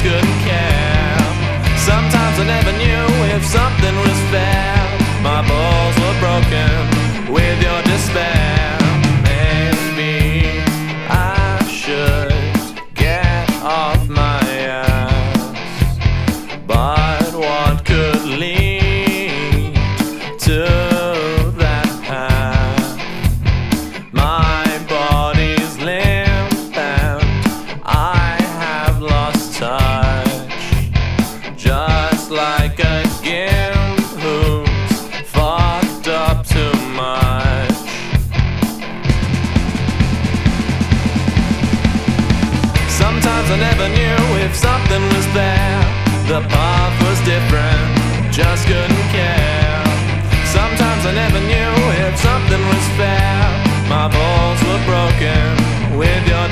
couldn't care. Sometimes I never knew if something was fair. My balls were broken with your despair. Maybe I should get off my ass, but what could lead to that path? My body's limp and I have lost touch, just like a gimp who's fucked up too much. Sometimes I never knew if something was there. The path was different, just couldn't care. Sometimes I never knew if something was fair. My balls were broken with your